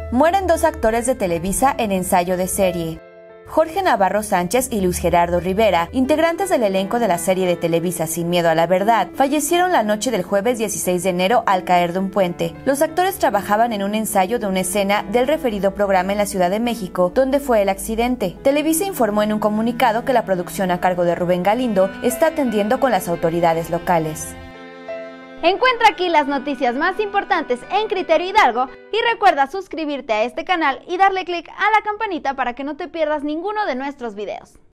Mueren dos actores de Televisa en ensayo de serie. Jorge Navarro Sánchez y Luis Gerardo Rivera, integrantes del elenco de la serie de Televisa Sin Miedo a la Verdad, fallecieron la noche del jueves 16 de enero al caer de un puente. Los actores trabajaban en un ensayo de una escena del referido programa en la Ciudad de México, donde fue el accidente. Televisa informó en un comunicado que la producción a cargo de Rubén Galindo está atendiendo con las autoridades locales. Encuentra aquí las noticias más importantes en Criterio Hidalgo y recuerda suscribirte a este canal y darle clic a la campanita para que no te pierdas ninguno de nuestros videos.